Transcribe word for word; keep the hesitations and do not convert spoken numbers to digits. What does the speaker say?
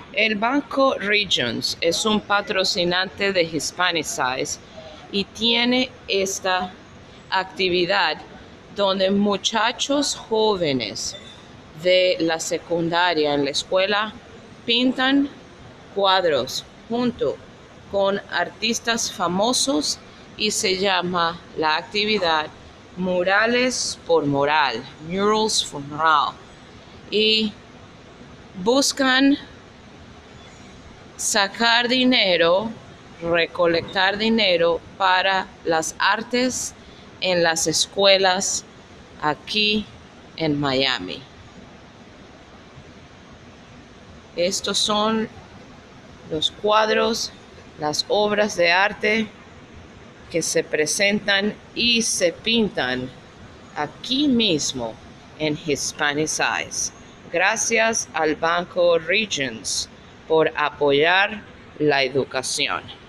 El Banco Regions es un patrocinante de Hispanicize y tiene esta actividad donde muchachos jóvenes de la secundaria en la escuela pintan cuadros junto con artistas famosos y se llama la actividad Murales por Moral, Murals for Moral, y buscan sacar dinero, recolectar dinero para las artes en las escuelas aquí en Miami. Estos son los cuadros, las obras de arte que se presentan y se pintan aquí mismo en Hispanicize. Gracias al Banco Regions por apoyar la educación.